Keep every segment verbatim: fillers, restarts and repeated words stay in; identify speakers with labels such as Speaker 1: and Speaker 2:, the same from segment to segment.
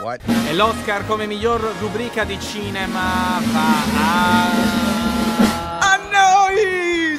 Speaker 1: What?
Speaker 2: E l'Oscar come miglior rubrica di cinema va a...
Speaker 1: A noi!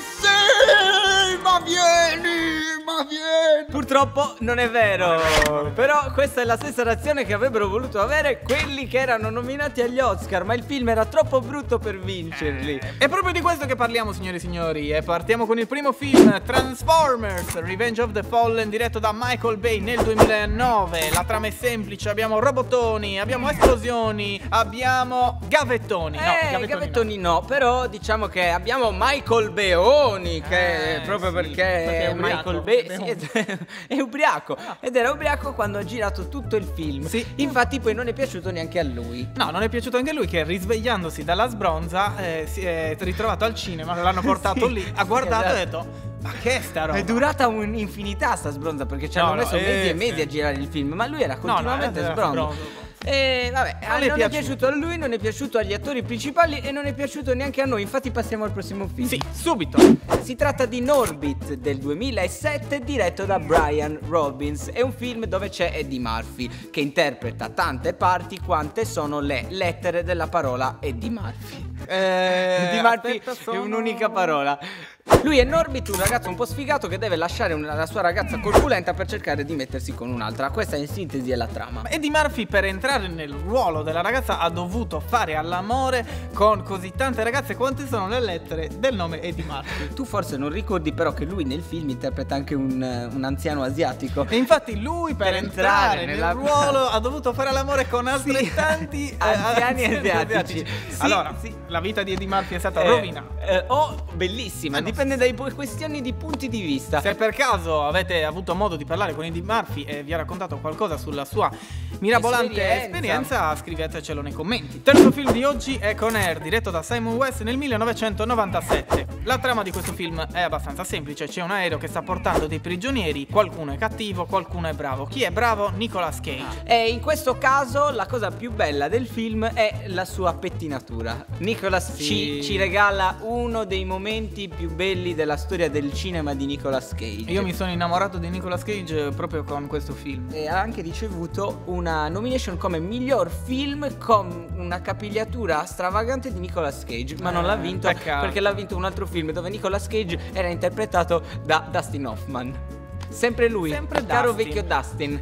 Speaker 1: Sì! Ma vieni! Ma vieni!
Speaker 3: Purtroppo non è vero. Però questa è la stessa reazione che avrebbero voluto avere quelli che erano nominati agli Oscar, ma il film era troppo brutto per vincerli.
Speaker 2: Eh, è proprio di questo che parliamo, signori e signori. E partiamo con il primo film, Transformers Revenge of the Fallen, diretto da Michael Bay nel duemilanove. La trama è semplice, abbiamo robottoni, abbiamo esplosioni, abbiamo gavettoni. No,
Speaker 3: Eh,
Speaker 2: gavettoni,
Speaker 3: gavettoni no. Però diciamo che abbiamo Michael Beoni, che
Speaker 2: Eh,
Speaker 3: proprio
Speaker 2: sì,
Speaker 3: perché,
Speaker 2: perché è ubriaco,
Speaker 3: Michael Bay
Speaker 2: Beoni.
Speaker 3: sì, è, è ubriaco. Ed era ubriaco quando ha girato tutto il film.
Speaker 2: Sì.
Speaker 3: Infatti poi non è piaciuto neanche a lui.
Speaker 2: No, non è piaciuto anche lui che risvegliandosi dalla sbronza eh, si è ritrovato al cinema, l'hanno portato
Speaker 3: Sì,
Speaker 2: lì, ha guardato
Speaker 3: esatto.
Speaker 2: e ha detto ma che è sta roba?
Speaker 3: È durata un'infinità sta sbronza, perché ci
Speaker 2: No,
Speaker 3: hanno
Speaker 2: no,
Speaker 3: messo
Speaker 2: eh,
Speaker 3: mesi e
Speaker 2: sì.
Speaker 3: mesi a girare il film, ma lui era
Speaker 2: No, no,
Speaker 3: continuamente
Speaker 2: era
Speaker 3: sbronzo.
Speaker 2: sbronzo.
Speaker 3: E vabbè,
Speaker 2: Non
Speaker 3: non,
Speaker 2: è
Speaker 3: è
Speaker 2: piaciuto.
Speaker 3: piaciuto a lui, non è piaciuto agli attori principali e non è piaciuto neanche a noi. Infatti passiamo al prossimo film.
Speaker 2: Sì, subito.
Speaker 3: Si tratta di Norbit del duemilasette, diretto da Brian Robbins. È un film dove c'è Eddie Murphy, che interpreta tante parti quante sono le lettere della parola Eddie Murphy.
Speaker 2: Eh,
Speaker 3: Eddie Murphy
Speaker 2: aspetta,
Speaker 3: è
Speaker 2: sono-
Speaker 3: un'unica parola. Lui è Norbit, un ragazzo un po' sfigato che deve lasciare una- la sua ragazza corpulenta per cercare di mettersi con un'altra. Questa in sintesi è la trama.
Speaker 2: Eddie Murphy, per entrare nel ruolo della ragazza, ha dovuto fare all'amore con così tante ragazze quante sono le lettere del nome Eddie Murphy.
Speaker 3: Tu forse non ricordi però che lui nel film interpreta anche un, un anziano asiatico.
Speaker 2: E infatti lui per,
Speaker 3: Per
Speaker 2: entrare,
Speaker 3: entrare
Speaker 2: nel
Speaker 3: nella-
Speaker 2: ruolo ha dovuto fare l'amore con altrettanti
Speaker 3: Sì,
Speaker 2: eh,
Speaker 3: anziani asiatici. Sì,
Speaker 2: allora,
Speaker 3: sì.
Speaker 2: la vita di Eddie Murphy è stata
Speaker 3: Eh,
Speaker 2: rovinata.
Speaker 3: eh, oh, bellissima,
Speaker 2: Eh, no.
Speaker 3: dipende dai pu- questioni di punti di vista.
Speaker 2: Se per caso avete avuto modo di parlare con Eddie Murphy e vi ha raccontato qualcosa sulla sua mirabolante
Speaker 3: Esperienza.
Speaker 2: esperienza, scrivetecelo nei commenti. Terzo film di oggi è Con Air, diretto da Simon West nel millenovecentonovantasette. La trama di questo film è abbastanza semplice: c'è un aereo che sta portando dei prigionieri, qualcuno è cattivo, qualcuno è bravo. Chi è bravo? Nicolas Cage.
Speaker 3: E in questo caso la cosa più bella del film è la sua pettinatura. Nicolas
Speaker 2: Sì.
Speaker 3: ci, ci regala uno dei momenti più belli della storia del cinema di Nicolas Cage.
Speaker 2: Io mi sono innamorato di Nicolas Cage proprio con questo film.
Speaker 3: E ha anche ricevuto una nomination come miglior film con una capigliatura stravagante di Nicolas Cage, ma non
Speaker 2: Eh,
Speaker 3: l'ha vinto
Speaker 2: peccato.
Speaker 3: perché l'ha vinto un altro film dove Nicolas Cage era interpretato da Dustin Hoffman. Sempre lui,
Speaker 2: Sempre
Speaker 3: caro
Speaker 2: Dustin.
Speaker 3: vecchio Dustin.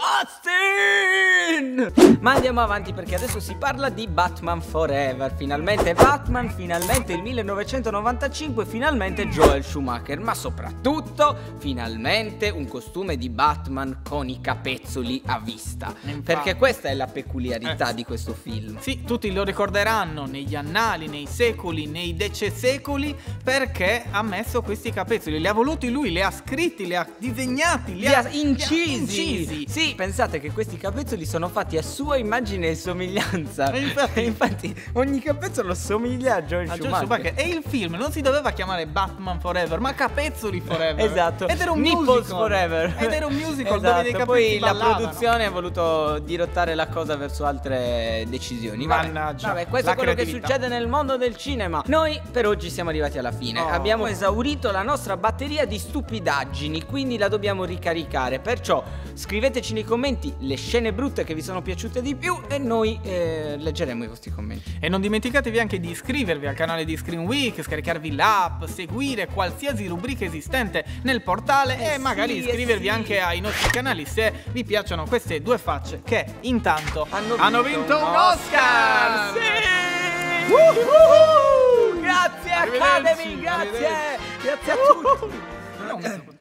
Speaker 3: Dustin! Ma andiamo avanti perché adesso si parla di Batman Forever. Finalmente Batman, finalmente il millenovecentonovantacinque, finalmente Joel Schumacher, ma soprattutto finalmente un costume di Batman con i capezzoli a vista.
Speaker 2: Infatti.
Speaker 3: Perché questa è la peculiarità
Speaker 2: Eh.
Speaker 3: di questo film.
Speaker 2: Sì, tutti lo ricorderanno negli annali, nei secoli, nei decesecoli, perché ha messo questi capezzoli. Li ha voluti lui, li ha scritti, li ha disegnati, li,
Speaker 3: Li ha
Speaker 2: li
Speaker 3: incisi.
Speaker 2: incisi.
Speaker 3: Sì, pensate che questi capezzoli sono fatti a sua immagine e somiglianza.
Speaker 2: E infatti-
Speaker 3: infatti ogni capezzolo somiglia a Joel
Speaker 2: A Joel
Speaker 3: Schumacher.
Speaker 2: Schumacher. E il film non si doveva chiamare Batman Forever, ma Capezzoli Forever.
Speaker 3: Esatto.
Speaker 2: Ed era un
Speaker 3: Nipples
Speaker 2: musical.
Speaker 3: Forever.
Speaker 2: Ed era un musical
Speaker 3: Esatto.
Speaker 2: dove dei capezzoli
Speaker 3: Poi la
Speaker 2: ballavano.
Speaker 3: produzione ha voluto dirottare la cosa verso altre decisioni. Vabbè,
Speaker 2: Mannaggia,
Speaker 3: vabbè, questo
Speaker 2: la
Speaker 3: è quello che
Speaker 2: creatività.
Speaker 3: succede nel mondo del cinema. Noi per oggi siamo arrivati alla fine.
Speaker 2: Oh.
Speaker 3: Abbiamo esaurito la nostra batteria di stupidaggini, quindi la dobbiamo ricaricare. Perciò scriveteci nei commenti le scene brutte che vi sono piaciute di più e noi eh, leggeremo i vostri commenti.
Speaker 2: E non dimenticatevi anche di iscrivervi al canale di Screen Week, scaricarvi l'app, seguire qualsiasi rubrica esistente nel portale
Speaker 3: Eh
Speaker 2: e magari
Speaker 3: sì, eh
Speaker 2: iscrivervi
Speaker 3: sì.
Speaker 2: anche ai nostri canali se vi piacciono queste due facce che intanto
Speaker 3: Hanno vinto
Speaker 2: vinto
Speaker 3: un
Speaker 2: un Oscar!
Speaker 3: Sì!
Speaker 2: Woohoo!
Speaker 3: Grazie
Speaker 2: Arrivederci,
Speaker 3: Academy, grazie!
Speaker 2: arrivederci.
Speaker 3: Grazie a tutti!
Speaker 2: Non ho visto-